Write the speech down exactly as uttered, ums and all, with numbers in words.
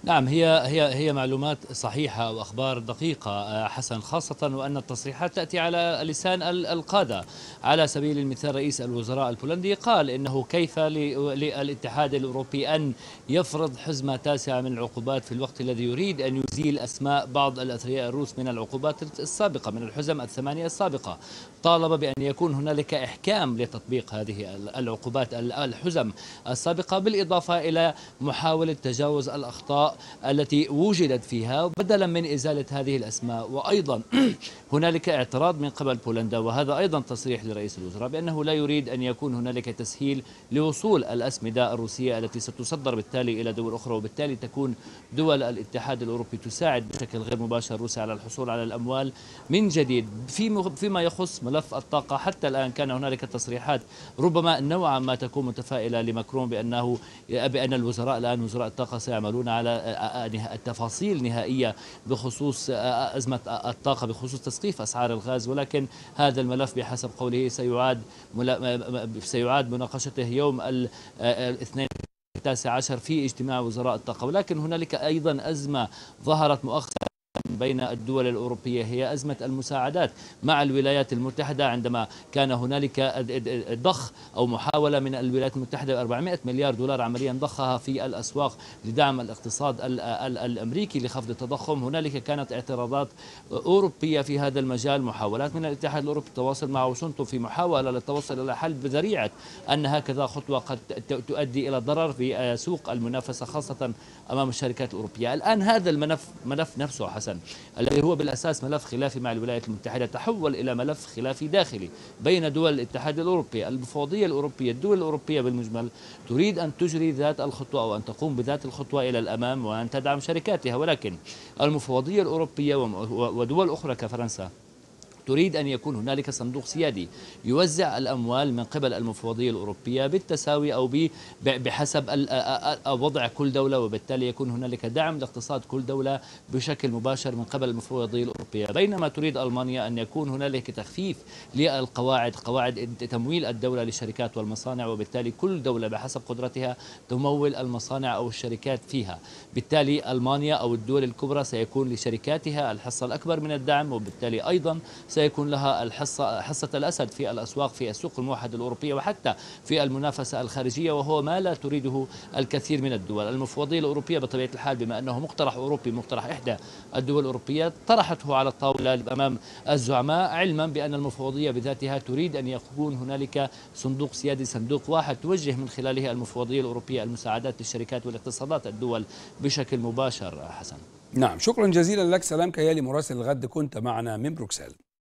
نعم، هي هي هي معلومات صحيحة وأخبار دقيقة آه، حسن، خاصة وأن التصريحات تأتي على لسان ال- القادة. على سبيل المثال رئيس الوزراء البولندي قال إنه كيف ل- للاتحاد الأوروبي أن يفرض حزمة تاسعة من العقوبات في الوقت الذي يريد أن يزيل أسماء بعض الأثرياء الروس من العقوبات السابقة، من الحزم الثمانية السابقة. طالب بأن يكون هنالك إحكام لتطبيق هذه العقوبات الحزم السابقة، بالإضافة إلى محاولة تجاوز الأخطاء التي وجدت فيها بدلا من إزالة هذه الأسماء. وأيضا هنالك اعتراض من قبل بولندا، وهذا أيضا تصريح لرئيس الوزراء بأنه لا يريد أن يكون هنالك تسهيل لوصول الأسمدة الروسية التي ستصدر بالتالي إلى دول أخرى، وبالتالي تكون دول الاتحاد الأوروبي تساعد بشكل غير مباشر روسيا على الحصول على الأموال من جديد. فيما يخص ملف الطاقة، حتى الآن كان هنالك تصريحات ربما نوعا ما تكون متفائلة لماكرون بأنه بأن الوزراء الآن وزراء الطاقة سيعملون على التفاصيل نهائية بخصوص أزمة الطاقة، بخصوص تسقيف أسعار الغاز. ولكن هذا الملف بحسب قوله سيعاد سيعاد مناقشته يوم الاثنين التاسع عشر في اجتماع وزراء الطاقة. ولكن هنالك أيضا أزمة ظهرت مؤخرا بين الدول الأوروبية، هي أزمة المساعدات مع الولايات المتحدة، عندما كان هنالك ضخ أو محاولة من الولايات المتحدة أربعمائة مليار دولار عمليا ضخها في الأسواق لدعم الاقتصاد الأمريكي لخفض التضخم. هنالك كانت اعتراضات أوروبية في هذا المجال، محاولات من الاتحاد الأوروبي التواصل مع واشنطن في محاولة للتوصل إلى حل بذريعة أن هكذا خطوة قد تؤدي إلى ضرر في سوق المنافسة، خاصة أمام الشركات الأوروبية. الآن هذا الملف ملف نفسه حسن، الذي هو بالأساس ملف خلافي مع الولايات المتحدة، تحول إلى ملف خلافي داخلي بين دول الاتحاد الأوروبي. المفوضية الأوروبية، الدول الأوروبية بالمجمل، تريد أن تجري ذات الخطوة أو أن تقوم بذات الخطوة إلى الأمام وأن تدعم شركاتها، ولكن المفوضية الأوروبية ودول أخرى كفرنسا تريد أن يكون هنالك صندوق سيادي يوزع الأموال من قبل المفوضية الأوروبية بالتساوي أو بحسب وضع كل دولة، وبالتالي يكون هنالك دعم لاقتصاد كل دولة بشكل مباشر من قبل المفوضية الأوروبية. بينما تريد ألمانيا أن يكون هنالك تخفيف للقواعد، قواعد تمويل الدولة للشركات والمصانع، وبالتالي كل دولة بحسب قدرتها تمول المصانع أو الشركات فيها. بالتالي ألمانيا أو الدول الكبرى سيكون لشركاتها الحصة الأكبر من الدعم، وبالتالي أيضا سيكون لها الحصة حصة الأسد في الأسواق، في السوق الموحد الأوروبية، وحتى في المنافسة الخارجية، وهو ما لا تريده الكثير من الدول. المفوضية الأوروبية بطبيعة الحال بما أنه مقترح أوروبي، مقترح إحدى الدول الأوروبية، طرحته على الطاولة أمام الزعماء، علما بأن المفوضية بذاتها تريد أن يكون هنالك صندوق سيادي، صندوق واحد توجه من خلاله المفوضية الأوروبية المساعدات للشركات والاقتصادات الدول بشكل مباشر. حسن، نعم، شكرا جزيلا لك. سلام كيالي، مراسل الغد، كنت معنا من بروكسل.